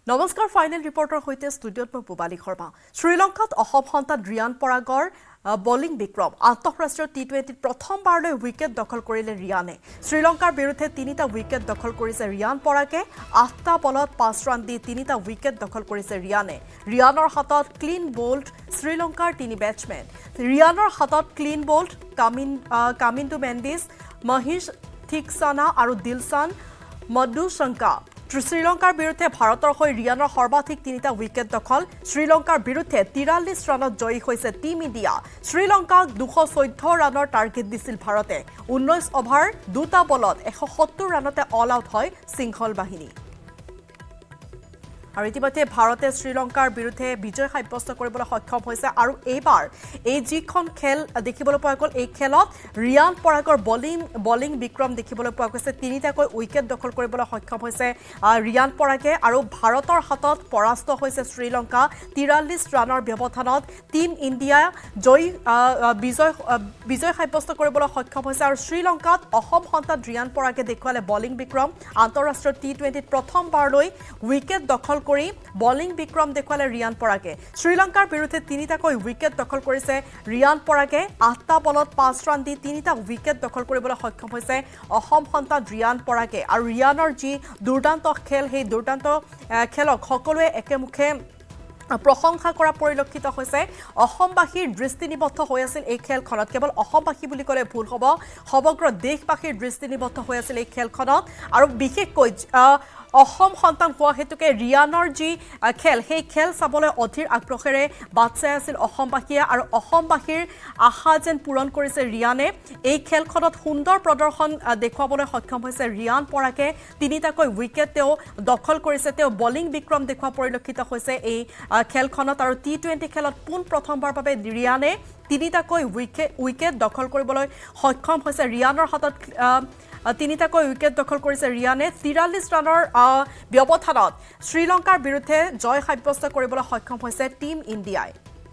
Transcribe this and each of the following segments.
নমস্কাৰ ফাইনেল ৰিপৰ্টৰ হৈতে ষ্টুডিঅ'ত মই পুবালী শৰ্মা শ্ৰীলংকাত অসম সন্তান ৰিয়ান পৰাগৰ বলিং বিক্ৰম আন্তঃৰাষ্ট্ৰীয় টি20ত প্ৰথমবাৰলৈ উইকেট দখল কৰিলে ৰিয়ানে শ্ৰীলংকাৰ বিৰুদ্ধে 3টা উইকেট দখল কৰিছে ৰিয়ান পৰাগে 8টা বলত 5 ৰান দি 3টা উইকেট দখল কৰিছে ৰিয়ানে ৰিয়ানৰ হাতত ক্লিন বোল্ড শ্ৰীলংকাৰ 3 বেটসমেন ৰিয়ানৰ হাতত ক্লিন বোল্ড কামিন্দু মেণ্ডিছ মহিষ থিকসানা আৰু দিলশান মধুশংকা শ্ৰীলংকাৰ বিৰুদ্ধে ভাৰতৰ হৈ ৰিয়ানৰ সৰ্বাধিক 3টা উইকেট দখল শ্ৰীলংকাৰ বিৰুদ্ধে 43 ৰানত জয়ী হৈছে টিম ইণ্ডিয়া শ্ৰীলংকাক 214 ৰানৰ টাৰ্গেট দিছিল ভাৰতে 19 অভাৰ 2টা বলত 170 ৰানতে অল আউট হয় সিংহল বাহিনী আৰু ইতিমধ্যে ভাৰতে শ্ৰীলংকাৰ বিৰুদ্ধে বিজয় সাব্যস্ত কৰিবলৈ সক্ষম হৈছে আৰু এইবাৰ এই যিখন খেল দেখিবলৈ পোৱা গ'ল এই খেলত ৰিয়ান পৰাগৰ বলিং বিক্ৰম দেখিবলৈ পোৱা গৈছে 3টাকৈ উইকেট দখল কৰিবলৈ সক্ষম হৈছে ৰিয়ান পৰাগে আৰু ভাৰতৰ হাতত পৰাস্ত হৈছে শ্ৰীলংকা 43 ৰানৰ ব্যৱধানত টিম ইণ্ডিয়া বিজয় সাব্যস্ত কৰিবলৈ সক্ষম হৈছে আৰু শ্ৰীলংকাত অসম সন্তান ৰিয়ান পৰাগে দেখুৱালে বলিং বিক্ৰম আন্তঃৰাষ্ট্ৰীয় টি20ত প্ৰথমবাৰলৈ উইকেট দখল কৰি বলিং বিক্ৰম দেখুৱালে ৰিয়ান পৰাগে শ্ৰীলংকাৰ বিৰুদ্ধে 3টাকৈ উইকেট দখল কৰিছে ৰিয়ান পৰাগে 8টা বলত 5 ৰান দি 3টা উইকেট দখল কৰিবলৈ সক্ষম হৈছে অসম সন্তান ৰিয়ান পৰাগে আৰু ৰিয়ানৰ যি দুৰ্দান্ত খেল সেই দুৰ্দান্ত খেলক সকলোৱে একেমুখে প্ৰশংসা কৰা পৰিলক্ষিত হৈছে অসমবাসীৰ দৃষ্টিনিবদ্ধ হৈ আছিল এই খেলখনত কেৱল অসমবাসী বুলি ক'লে ভুল হ'ব সমগ্ৰ দেশবাসীৰ দৃষ্টিনিবদ্ধ হৈ আছিল এই খেলখনত আৰু বিশেষকৈ অসম সন্তান হোৱা হেতুকে ৰিয়ানৰ যি খেল সেই খেল চাবলৈ অধীৰ আগ্ৰহেৰে বাট চাই আছিল অসমবাসীয়ে আৰু অসমবাসীৰ আশা যেন পূৰণ কৰিছে ৰিয়ানে এই খেলখনত সুন্দৰ প্ৰদৰ্শন দেখুৱাবলৈ সক্ষম হৈছে ৰিয়ান পৰাগে 3টাকৈ উইকেট তেওঁ দখল কৰিছে তেওঁ বলিং বিক্ৰম দেখুৱা পৰিলক্ষিত হৈছে এই খেলখনত আৰু টি20 খেলত পোন প্ৰথমবাৰৰ বাবে ৰিয়ানে 3টাকৈ উইকেট দখল কৰিবলৈ সক্ষম হৈছে ৰিয়ানৰ হাতত 3টাকৈ উইকেট দখল কৰিছে ৰিয়ানে 43 ৰানৰ ব্যৱধানত শ্ৰীলংকাৰ বিৰুদ্ধে জয় সাব্যস্ত কৰিবলৈ সক্ষম হৈছে টিম ইণ্ডিয়াই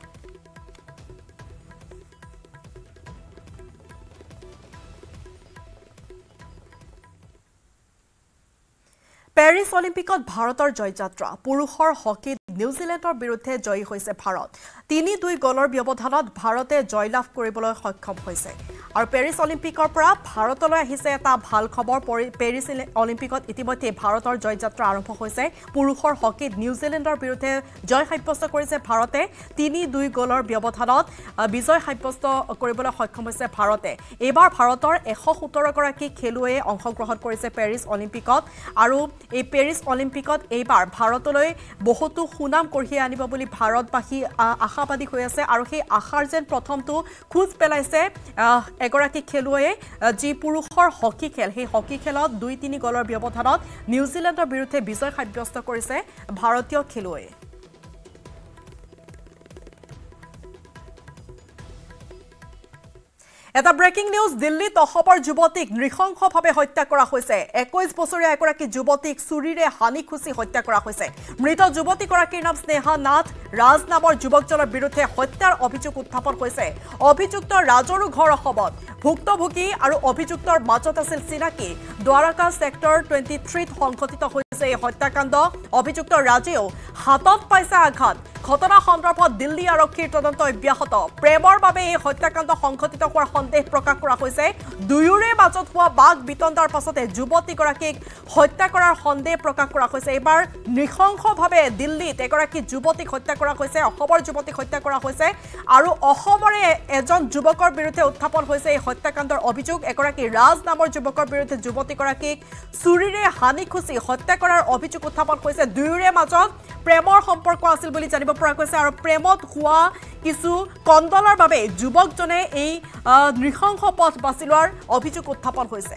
পেৰিছ অলিম্পিকত ভাৰতৰ জয়যাত্ৰা পুৰুষৰ হকীত নিউজিলেণ্ডৰ বিৰুদ্ধে জয়ী হৈছে ভাৰত 3-2 গলৰ ব্যৱধানত ভাৰতে জয়লাভ কৰিবলৈ সক্ষম হৈছে আৰু পেৰিছ অলিম্পিকৰ পৰা ভাৰতলৈ আহিছে এটা ভাল খবৰ পেৰিছ অলিম্পিকত ইতিমধ্যে ভাৰতৰ জয়যাত্ৰা আৰম্ভ হৈছে পুৰুষৰ হকীত নিউজিলেণ্ডৰ বিৰুদ্ধে জয় সাব্যস্ত কৰিছে ভাৰতে 3-2 গলৰ ব্যৱধানত বিজয় সাব্যস্ত কৰিবলৈ সক্ষম হৈছে ভাৰতে এইবাৰ ভাৰতৰ 117 গৰাকী খেলুৱৈয়ে অংশগ্ৰহণ কৰিছে পেৰিছ অলিম্পিকত আৰু এই পেৰিছ অলিম্পিকত এইবাৰ ভাৰতলৈ বহুতো সুনাম কঢ়িয়াই আনিব বুলি ভাৰতবাসী আশাবাদী হৈ আছে আৰু সেই আশাৰ যেন প্ৰথমটো খোজ পেলাইছে এগৰাকী খেলুৱৈয়ে যি পুৰুষৰ হকী খেল সেই হকী খেলত 2-3 গলৰ ব্যৱধানত নিউজিলেণ্ডৰ বিৰুদ্ধে বিজয় সাব্যস্ত কৰিছে ভাৰতীয় খেলুৱৈয়ে এটা ব্ৰেকিং নিউজ দিল্লীত অসমৰ যুৱতীক নৃশংসভাৱে হত্যা কৰা হৈছে 21 বছৰীয়া এগৰাকী যুৱতীক চুৰিৰে হানি খুচি হত্যা কৰা হৈছে মৃত যুৱতীগৰাকীৰ নাম স্নেহা নাথ ৰাজ নামৰ যুৱকজনৰ বিৰুদ্ধে হত্যাৰ অভিযোগ উত্থাপন হৈছে অভিযুক্ত ৰাজৰো ঘৰ অসমত ভুক্তভোগী আৰু অভিযুক্তৰ মাজত আছিল চিনাকি দ্বাৰকা সেক্টৰ 23ত সংঘটিত হৈছে এই হত্যাকাণ্ড অভিযুক্ত ৰাজেও হাতত পাইছে আঘাত ঘটনা সন্দৰ্ভত দিল্লী আৰক্ষীৰ তদন্ত অব্যাহত প্ৰেমৰ বাবে এই হত্যাকাণ্ড সংঘটিত হোৱাৰ সন্দেহ প্ৰকাশ কৰা হৈছে দুয়োৰে মাজত হোৱা বাঘ বিতণ্ডাৰ পাছতে যুৱতীগৰাকীক হত্যা কৰাৰ সন্দেহ প্ৰকাশ কৰা হৈছে এবাৰ নৃশংসভাৱে দিল্লীত এগৰাকী যুৱতীক হত্যা কৰা হৈছে অসমৰ যুৱতীক হত্যা কৰা হৈছে আৰু অসমৰে এজন যুৱকৰ বিৰুদ্ধে উত্থাপন হৈছে এই হত্যাকাণ্ডৰ অভিযোগ এগৰাকী ৰাজ নামৰ যুৱকৰ বিৰুদ্ধে যুৱতীগৰাকীক চুৰিৰে হানি খুচি হত্যা কৰাৰ অভিযোগ উত্থাপন হৈছে দুয়োৰে মাজত প্ৰেমৰ সম্পৰ্ক আছিল বুলি জানিব পৰা গৈছে আৰু প্ৰেমত হোৱা কিছু কন্দলৰ বাবে যুৱকজনে এই নৃশংস পথ বাছি লোৱাৰ অভিযোগ উত্থাপন হৈছে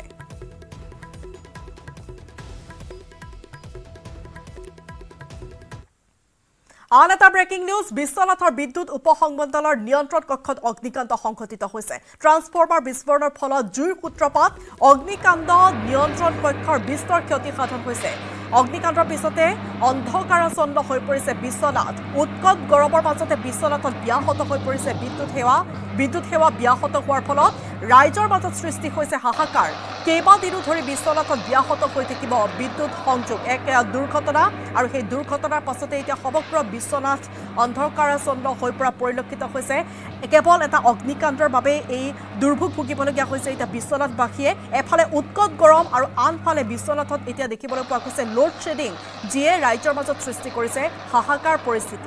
আন এটা ব্ৰেকিং নিউজ বিশ্বনাথৰ বিদ্যুৎ উপসংমণ্ডলৰ নিয়ন্ত্ৰণ কক্ষত অগ্নিকাণ্ড সংঘটিত হৈছে ট্ৰান্সফৰ্মাৰ বিস্ফোৰণৰ ফলত জুইৰ সূত্ৰপাত অগ্নিকাণ্ড নিয়ন্ত্ৰণ কক্ষৰ বিস্তৰ ক্ষতি সাধন হৈছে অগ্নিকাণ্ডৰ পিছতে অন্ধকাৰাচ্ছন্ন হৈ পৰিছে বিশ্বনাথ উৎকট গৰমৰ মাজতে বিশ্বনাথত ব্যাহত হৈ পৰিছে বিদ্যুৎ সেৱা ব্যাহত হোৱাৰ ফলত ৰাইজৰ মাজত সৃষ্টি হৈছে হাহাকাৰ কেইবাদিনো ধৰি বিশ্বনাথত ব্যাহত হৈ থাকিব বিদ্যুৎ সংযোগ এক দুৰ্ঘটনা আৰু সেই দুৰ্ঘটনাৰ পাছতে এতিয়া সমগ্ৰ বিশ্বনাথ অন্ধকাৰাচ্ছন্ন হৈ পৰা পৰিলক্ষিত হৈছে কেৱল এটা অগ্নিকাণ্ডৰ বাবে এই দুৰ্ভোগ ভুগিবলগীয়া হৈছে এতিয়া বিশ্বনাথবাসীয়ে এফালে উৎকট গৰম আৰু আনফালে বিশ্বনাথত এতিয়া দেখিবলৈ পোৱা গৈছে লোড শ্বেডিং যিয়ে ৰাইজৰ মাজত সৃষ্টি কৰিছে হাহাকাৰ পৰিস্থিতি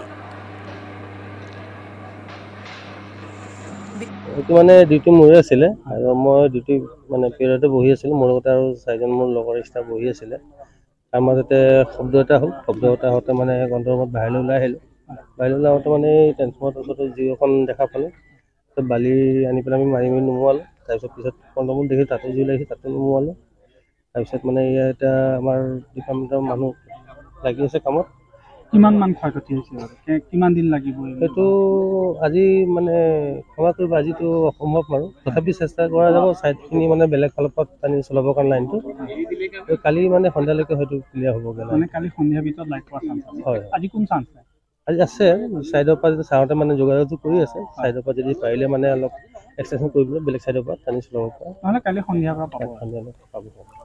এইটো মানে ডিউটি মোৰে আছিলে আৰু মই ডিউটি মানে পিৰিয়ডতে বহি আছিলোঁ মোৰ লগতে আৰু চাৰিজন মোৰ লগৰ ষ্টাফ বহি আছিলে তাৰ মাজতে শব্দ এটা হ'ল শব্দ এটা হওঁতে মানে কণ্ট্ৰলত বাহিৰলৈ ওলাই আহিলোঁ বাহিৰলৈ আহোঁতে মানে এই ট্ৰেন্সফৰ্মাৰৰ ওচৰতে জুই এখন দেখা পালোঁ তাৰপিছত বালি আনি পেলাই আমি মাৰি নুমুৱালোঁ তাৰপিছত পিছত কণ্ট্ৰলত দেখি তাতে জুই লাগিছে তাতে নুমুৱালোঁ তাৰপিছত মানে ইয়াত এতিয়া আমাৰ ডিপাৰ্টমেণ্টৰ মানুহ লাগি আছে কামত কিমান মান ক্ষয়ক্ষতি হৈছে কিমান দিন লাগিব সেইটো আজি মানে ক্ষমা কৰিব আজিতো অসম্ভৱ বাৰু তথাপি চেষ্টা কৰা যাব ছাইডখিনি মানে বেলেগ ফালৰ পৰা পানী চলাবৰ কাৰণে লাইনটো কালি মানে সন্ধিয়ালৈকে হয়তো ক্লিয়াৰ হ'বগৈ মানে কালি সন্ধিয়াৰ ভিতৰত লাইট পোৱা চান্স আছে হয় আজি কোন চান্স আজি আছে ছাইডৰ পৰা যদি চাওঁতে মানে যোগাযোগটো কৰি আছে ছাইডৰ পৰা যদি পাৰিলে মানে অলপ এক্সটেনশ্যন কৰিবলৈ বেলেগ ছাইডৰ পৰা পানী চলাব পৰা নহ'লে কালি সন্ধিয়াৰ পৰা পাব সন্ধিয়ালৈকে পাব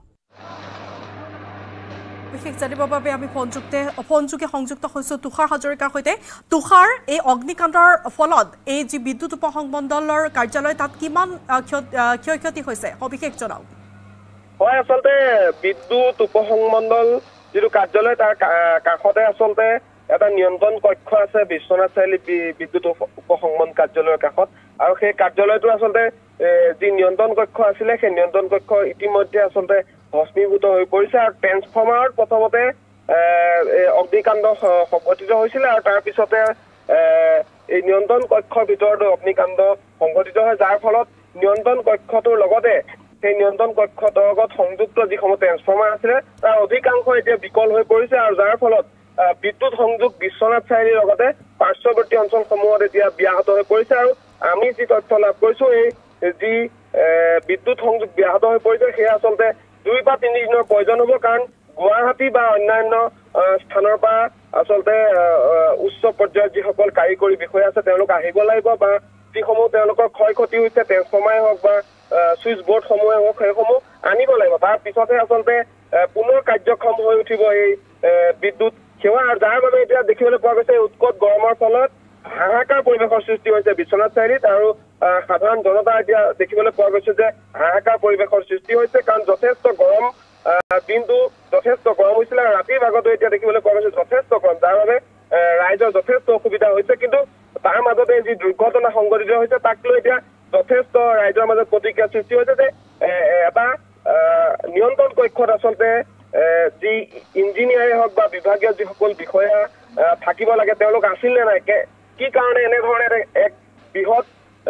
বিশেষ জানিবৰ বাবে আমি ফোনযোগে সংযুক্ত হৈছোঁ তুষাৰ হাজৰিকাৰ সৈতে তুষাৰ এই অগ্নিকাণ্ডৰ ফলত এই যি বিদ্যুৎ উপসংমণ্ডলৰ কাৰ্যালয় তাত কিমান ক্ষয়ক্ষতি হৈছে সবিশেষ জনাওক হয় আচলতে বিদ্যুৎ উপসংমণ্ডল যিটো কাৰ্যালয় তাৰ কাষতে আচলতে এটা নিয়ন্ত্ৰণ কক্ষ আছে বিশ্বনাথ চাৰিআলি বিদ্যুৎ উপসংমণ্ডল কাৰ্যালয়ৰ কাষত আৰু সেই কাৰ্যালয়টো আচলতে যি নিয়ন্ত্ৰণ কক্ষ আছিলে সেই নিয়ন্ত্ৰণ কক্ষ ইতিমধ্যে আচলতে ভস্মীভূত হৈ পৰিছে আৰু ট্ৰেন্সফৰ্মাৰত প্ৰথমতে অগ্নিকাণ্ড সংঘটিত হৈছিলে আৰু তাৰপিছতে এই নিয়ন্ত্ৰণ কক্ষৰ ভিতৰতো অগ্নিকাণ্ড সংঘটিত হয় যাৰ ফলত নিয়ন্ত্ৰণ কক্ষটোৰ লগতে সেই নিয়ন্ত্ৰণ কক্ষৰ লগত সংযুক্ত যিসমূহ ট্ৰেন্সফৰ্মাৰ আছিলে তাৰ অধিকাংশ এতিয়া বিকল হৈ পৰিছে আৰু যাৰ ফলত বিদ্যুৎ সংযোগ বিশ্বনাথ চাৰিআলিৰ লগতে পাৰ্শ্বৱৰ্তী অঞ্চলসমূহত এতিয়া ব্যাহত হৈ পৰিছে আৰু আমি যি তথ্য লাভ কৰিছোঁ এই যি বিদ্যুৎ সংযোগ ব্যাহত হৈ পৰিছে সেয়া আচলতে 2 বা 3 দিনৰ প্ৰয়োজন হ'ব কাৰণ গুৱাহাটী বা অন্যান্য স্থানৰ পৰা আচলতে উচ্চ পৰ্যায়ৰ যিসকল কাৰিকৰী বিষয়া আছে তেওঁলোক আহিব লাগিব বা যিসমূহ তেওঁলোকৰ ক্ষয় ক্ষতি হৈছে ট্ৰেন্সফৰ্মাৰে হওক বা চুইচ বৰ্ডসমূহে হওক সেইসমূহ আনিব লাগিব তাৰ পিছতহে আচলতে পুনৰ কাৰ্যক্ষম হৈ উঠিব এই বিদ্যুৎ সেৱা আৰু যাৰ বাবে এতিয়া দেখিবলৈ পোৱা গৈছে উৎকট গৰমৰ ফলত হাহাকাৰ পৰিৱেশৰ সৃষ্টি হৈছে বিশ্বনাথ চাৰিআলিত আৰু সাধাৰণ জনতা এতিয়া দেখিবলৈ পোৱা গৈছে যে হাহাকাৰ পৰিৱেশৰ সৃষ্টি হৈছে কাৰণ যথেষ্ট গৰম দিনটো যথেষ্ট গৰম হৈছিলে আৰু ৰাতিৰ ভাগতো এতিয়া দেখিবলৈ পোৱা গৈছে যথেষ্ট গৰম যাৰ বাবে ৰাইজৰ যথেষ্ট অসুবিধা হৈছে কিন্তু তাৰ মাজতে যি দুৰ্ঘটনা সংঘটিত হৈছে তাক লৈ এতিয়া যথেষ্ট ৰাইজৰ মাজত প্ৰতিক্ৰিয়া সৃষ্টি হৈছে যে এটা নিয়ন্ত্ৰণ কক্ষত আচলতে যি ইঞ্জিনিয়াৰে হওক বা বিভাগীয় যিসকল বিষয়া থাকিব লাগে তেওঁলোক আছিল নে নাই কি কাৰণে এনেধৰণে এক বৃহৎ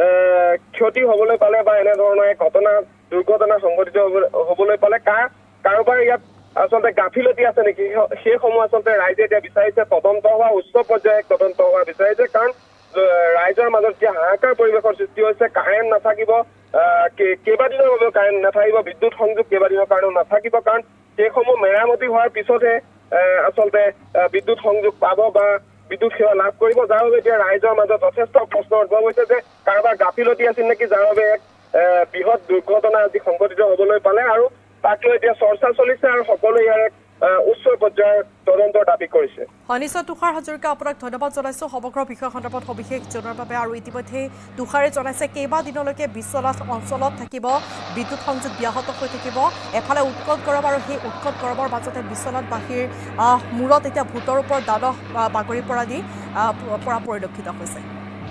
ক্ষতি হ'বলৈ পালে বা এনেধৰণৰ এক দুৰ্ঘটনা সংঘটিত হ'বলৈ পালে কাৰোবাৰ ইয়াত আচলতে গাফিলতি আছে নেকি সেইসমূহ আচলতে ৰাইজে এতিয়া বিচাৰিছে তদন্ত হোৱা উচ্চ পৰ্যায়ত তদন্ত হোৱা বিচাৰিছে কাৰণ ৰাইজৰ মাজত এতিয়া হাহাকাৰ পৰিৱেশৰ সৃষ্টি হৈছে কাৰেণ্ট নাথাকিব কেইবাদিনৰ বাবে কাৰেণ্ট নাথাকিব বিদ্যুৎ সংযোগ কেইবাদিনৰ কাৰণেও নাথাকিব কাৰণ সেইসমূহ মেৰামতি হোৱাৰ পিছতহে আচলতে বিদ্যুৎ সংযোগ পাব বা বিদ্যুৎ সেৱা লাভ কৰিব যাৰ বাবে এতিয়া ৰাইজৰ মাজত যথেষ্ট প্ৰশ্ন উদ্ভৱ হৈছে যে কাৰোবাৰ গাফিলতি আছিল নেকি যাৰ বাবে এক বৃহৎ দুৰ্ঘটনা আজি সংঘটিত হ'বলৈ পালে আৰু তাক লৈ এতিয়া চৰ্চা চলিছে আৰু সকলোৱে ইয়াৰ উচ্চ পৰ্যায়ৰ তদন্তৰ দাবী কৰিছে নিশ্চয় তুষাৰ হাজৰিকা আপোনাক ধন্যবাদ জনাইছোঁ সমগ্ৰ বিষয় সন্দৰ্ভত সবিশেষ জনোৱাৰ বাবে আৰু ইতিমধ্যে তুষাৰে জনাইছে কেইবাদিনলৈকে বিশ্বনাথ অঞ্চলত থাকিব বিদ্যুৎ সংযোগ ব্যাহত হৈ থাকিব এফালে উৎকট গৰম আৰু সেই উৎকট গৰমৰ মাজতে বিশ্বনাথবাসীৰ মূৰত এতিয়া ভূতৰ ওপৰত দানহ বাগৰি পৰা পৰিলক্ষিত হৈছে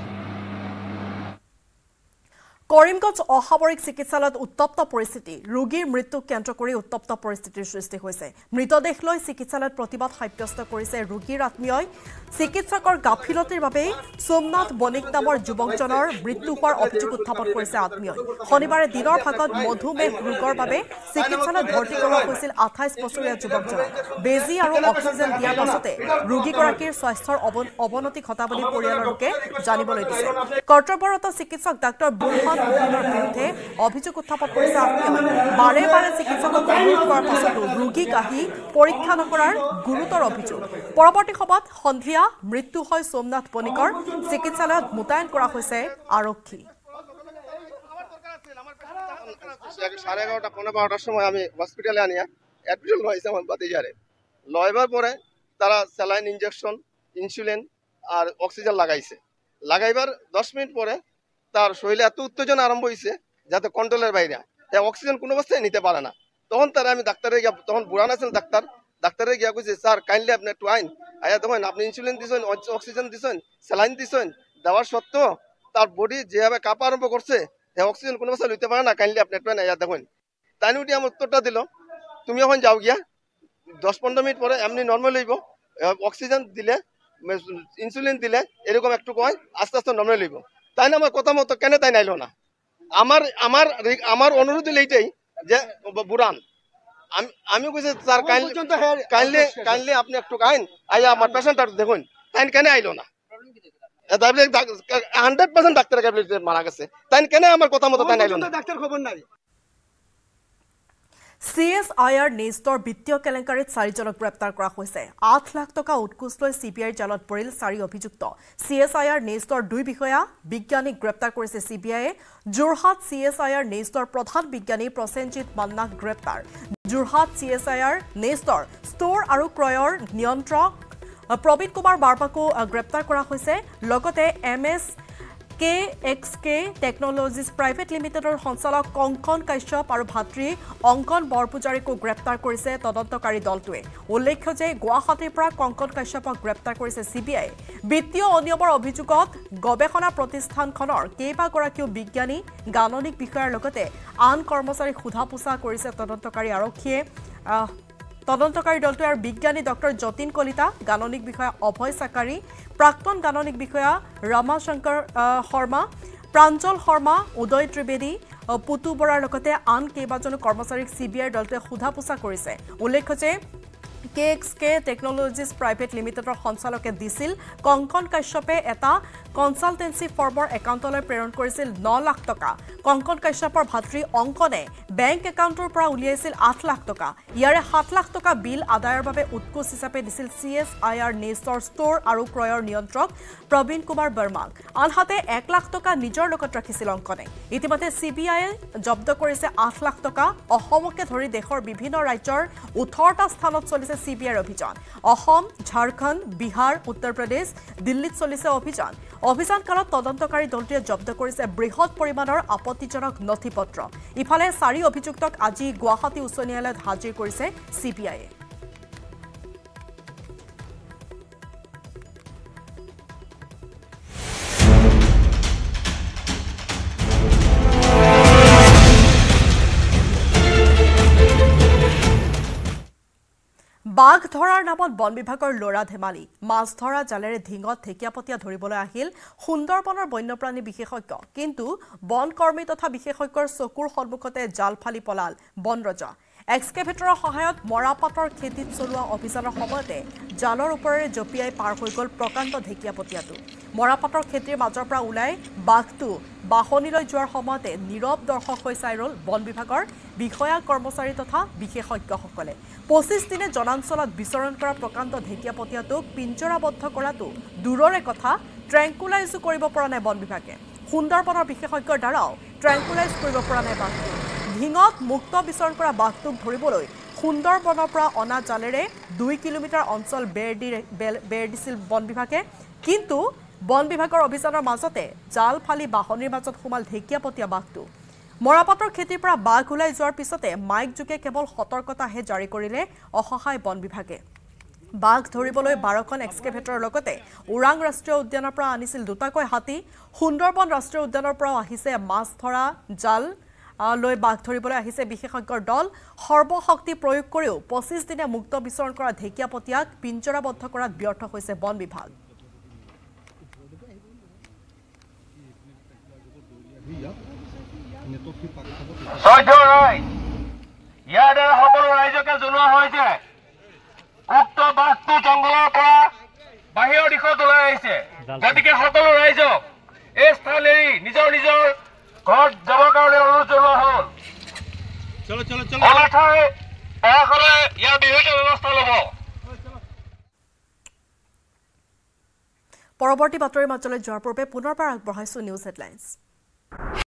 কৰিমগঞ্জ অসামৰিক চিকিৎসালয়ত উত্তপ্ত পৰিস্থিতি ৰোগীৰ মৃত্যুক কেন্দ্ৰ কৰি উত্তপ্ত পৰিস্থিতিৰ সৃষ্টি হৈছে মৃতদেহ লৈ চিকিৎসালয়ত প্ৰতিবাদ সাব্যস্ত কৰিছে ৰোগীৰ আত্মীয়ই চিকিৎসকৰ গাফিলতিৰ বাবে সোমনাথ বণিক নামৰ যুৱকজনৰ মৃত্যু হোৱাৰ অভিযোগ উত্থাপন কৰিছে আত্মীয়ই শনিবাৰে দিনৰ ভাগত মধুমেহ ৰোগৰ বাবে চিকিৎসালয়ত ভৰ্তি কৰোৱা হৈছিল 28 বছৰীয়া যুৱকজনক বেজী আৰু অক্সিজেন দিয়াৰ পাছতে ৰোগীগৰাকীৰ স্বাস্থ্যৰ অৱনতি ঘটা বুলি পৰিয়ালৰ লোকে জানিবলৈ দিছে কৰ্তব্যৰত চিকিৎসক ডাক্তৰ বুৰহান বিভিন্নৰ বিৰুদ্ধে অভিযোগ উত্থাপন কৰিছে আত্মীয় বাৰে বাৰে চিকিৎসকক অনুৰোধ কৰাৰ পাছতো ৰোগীক আহি পৰীক্ষা নকৰাৰ গুৰুতৰ অভিযোগ পৰৱৰ্তী সময়ত সন্ধিয়া মৃত্যু হয় সোমনাথ বণিকৰ চিকিৎসালয়ত মোতায়েন কৰা হৈছে আৰক্ষী 11:30 পৌনে 12টার সময় আমি হসপিটালে আনিয়া অ্যাডমিট হয়েছে আমার বাতিজারে লয়বার পরে তারা স্যালাইন ইনজেকশন ইনসুলিন আর অক্সিজেন লাগাইছে লাগাইবার 10 মিনিট পরে তার শরীরে এত উত্তেজনা আরম্ভ হয়েছে যাতে কন্ট্রোলের বাইরে অক্সিজেন কোনো অবস্থায় নিতে পারে না তখন তারা আমি ডাক্তারে গিয়া তখন বুড়ান আছেন ডাক্তারে গিয়া কইছে স্যার কাইন্ডলি আপনি একটু আইন আয়া দেখেন আপনি ইনসুলিন দিছেন অক্সিজেন দিছেন স্যালাইন দিছেন দেওয়ার সত্ত্বেও তার বডি যেভাবে কাঁপা আরম্ভ করছে অক্সিজেন কোনো অবস্থা লইতে পারে না কাইন্ডলি আপনি একটু আইয়া দেখেন তাই উঠি আমার উত্তরটা দিল তুমি এখন যাও গিয়া 10-15 মিনিট পরে এমনি নর্মাল হইব অক্সিজেন দিলে ইনসুলিন দিলে এরকম একটু কয় আস্তে আস্তে নর্মাল হইব তাই না আমার কথা মতো কেন তাই নাইলো না আমার আমার আমার অনুরোধ হলো এইটাই যে বুড়ান আমি কইছি স্যার কাইন্ডলি আপনি একটু আইন আইয়া আমার পেশেন্টটা দেখুন তাই কেন আইলো না 100% ডাক্তার মারা গেছে তাই কেন আমার কথা মতো তাই নাইলো না ডাক্তার খবর নাই CSIR নেষ্টৰ বিত্তীয় কেলেংকাৰীত 4জনক গ্ৰেপ্তাৰ কৰা হৈছে 8 লাখ টকা উৎকোচ লৈ CBI জালত পৰিল 4 অভিযুক্ত CSIR নেষ্টৰ 2 বিষয়া বিজ্ঞানীক গ্ৰেপ্তাৰ কৰিছে CBIয়ে যোৰহাট CSIR নেষ্টৰ প্ৰধান বিজ্ঞানী প্ৰসেনজিৎ মান্নাক গ্ৰেপ্তাৰ যোৰহাট CSIR নেষ্টৰ ষ্ট'ৰ আৰু ক্ৰয়ৰ নিয়ন্ত্ৰক প্ৰবীণ কুমাৰ বাৰপাকো গ্ৰেপ্তাৰ কৰা হৈছে লগতে KXK টেকনলজিজ প্ৰাইভেট লিমিটেডৰ সঞ্চালক কংকন কাশ্যপ আৰু ভাতৃ অংকন বৰপূজাৰীকো গ্ৰেপ্তাৰ কৰিছে তদন্তকাৰী দলটোৱে উল্লেখ্য যে গুৱাহাটীৰ পৰা কংকন কাশ্যপক গ্ৰেপ্তাৰ কৰিছে CBI বিত্তীয় অনিয়মৰ অভিযোগত গৱেষণা প্ৰতিষ্ঠানখনৰ কেইবাগৰাকীও বিজ্ঞানী গাণনিক বিষয়াৰ লগতে আন কৰ্মচাৰীক সোধা-পোছা কৰিছে তদন্তকাৰী আৰক্ষীয়ে তদন্তকাৰী দলটোৱে আৰু বিজ্ঞানী ডক্টৰ যতীন কলিতা গাণনিক বিষয়া অভয় সাকাৰী প্ৰাক্তন গাণনিক বিষয়া ৰামাশংকৰ শৰ্মা প্ৰাঞ্জল শৰ্মা উদয় ত্ৰিবেদী পুতু বৰাৰ লগতে আন কেইবাজনো কৰ্মচাৰীক CBI দলটোৱে সোধা-পোছা কৰিছে উল্লেখ্য যে KXK টেকনলজিজ প্ৰাইভেট লিমিটেডৰ সঞ্চালকে দিছিল কংকন কাশ্যপে এটা কনসালটেন্সি ফাৰ্মৰ একাউণ্টলৈ প্ৰেৰণ কৰিছিল 9 লাখ টকা কংকন কাশ্যপৰ ভাতৃ অংকনে বেংক একাউণ্টৰ পৰা উলিয়াইছিল 8 লাখ টকা ইয়াৰে 7 লাখ টকা বিল আদায়ৰ বাবে উৎকোচ হিচাপে দিছিল CSIR নেষ্টৰ ষ্ট'ৰ আৰু ক্ৰয়ৰ নিয়ন্ত্ৰক প্ৰবীণ কুমাৰ বৰ্মাক আনহাতে 1 লাখ টকা নিজৰ লগত ৰাখিছিল অংকনে ইতিমধ্যে CBIয়ে জব্দ কৰিছে 8 লাখ টকা অসমকে ধৰি দেশৰ বিভিন্ন ৰাজ্যৰ 18টা স্থানত চলিছে CBIৰ অভিযান অসম ঝাৰখণ্ড বিহাৰ উত্তৰ প্ৰদেশ দিল্লীত চলিছে অভিযান কালত তদন্তকাৰী দলটোৱে জব্দ কৰিছে বৃহৎ পৰিমাণৰ আপত্তিজনক নথিপত্ৰ ইফালে 4 অভিযুক্তক আজি গুৱাহাটী উচ্চ ন্যায়ালয়ত হাজিৰ কৰিছে CBIয়ে বাঘ ধৰাৰ নামত বন বিভাগৰ লৰা ধেমালি মাছ ধৰা জালেৰে ঢিঙত ঢেকিয়াপতীয়া ধৰিবলৈ আহিল সুন্দৰবনৰ বন্যপ্ৰাণী বিশেষজ্ঞ কিন্তু বন কৰ্মী তথা বিশেষজ্ঞৰ চকুৰ সন্মুখতে জাল ফালি পলাল বনৰজা এক্সকেভেটৰৰ সহায়ত মৰাপাতৰ খেতিত চলোৱা অভিযানৰ সময়তে জালৰ ওপৰেৰে জপিয়াই পাৰ হৈ গ'ল প্ৰকাণ্ড ঢেকিয়াপতীয়াটো মৰাপাতৰ খেতিৰ মাজৰ পৰা ওলাই বাঘটো বাহনীলৈ যোৱাৰ সময়তে নীৰৱ দৰ্শক হৈ চাই ৰ'ল বন বিভাগৰ বিষয়া কৰ্মচাৰী তথা বিশেষজ্ঞসকলে 25 দিনে জনাঞ্চলত বিচৰণ কৰা প্ৰকাণ্ড ঢেকিয়াপতীয়াটোক পিঞ্জৰাবদ্ধ কৰাটো দূৰৰে কথা ট্ৰেংকুলাইজো কৰিব পৰা নাই বন বিভাগে সুন্দৰবনৰ বিশেষজ্ঞৰ দ্বাৰাও ট্ৰেংকুলাইজ কৰিব পৰা নাই বাঘটো ঢিঙত মুক্ত বিচৰণ কৰা বাঘটোক ধৰিবলৈ সুন্দৰবনৰ পৰা অনা জালেৰে 2 কিলোমিটাৰ অঞ্চল বেৰ দিছিল বন বিভাগে কিন্তু বন বিভাগৰ অভিযানৰ মাজতে জাল ফালি বাহনীৰ মাজত সোমাল ঢেকিয়াপতীয়া বাঘটো মৰাপাতৰ খেতিৰ পৰা বাঘ ওলাই যোৱাৰ পিছতে মাইক যোগে কেৱল সতৰ্কতাহে জাৰি কৰিলে অসহায় বন বিভাগে বাঘ ধৰিবলৈ 12খন এক্সকেভেটৰৰ লগতে ওৰাং ৰাষ্ট্ৰীয় উদ্যানৰ পৰা আনিছিল দুটাকৈ হাতী সুন্দৰবন ৰাষ্ট্ৰীয় উদ্যানৰ পৰা আহিছে মাছ ধৰা জাল লৈ বাঘ ধৰিবলৈ আহিছে বিশেষজ্ঞৰ দল সৰ্বশক্তি প্ৰয়োগ কৰিও 25 দিনে মুক্ত বিচৰণ কৰা ঢেকিয়াপতীয়াক পিঞ্জৰাবদ্ধ কৰাত ব্যৰ্থ হৈছে বন বিভাগ ইয়াৰে সকলো ৰাইজকে জনোৱা হৈছে উক্ত বাঘটো জংঘলৰ পৰা বাহিৰৰ দিশত ওলাই আহিছে গতিকে সকলো ৰাইজক এই স্থান এৰি নিজৰ নিজৰ ঘৰত যাবৰ কাৰণে অনুৰোধ জনোৱা হ'ল অনাথাই প্ৰশাসনে ইয়াৰ বিহিত ব্যৱস্থা ল'ব। পৰৱৰ্তী বাতৰিৰ মাজলৈ যোৱাৰ পূৰ্বে পুনৰবাৰ আগবঢ়াইছো নিউজ হেডলাইন্স।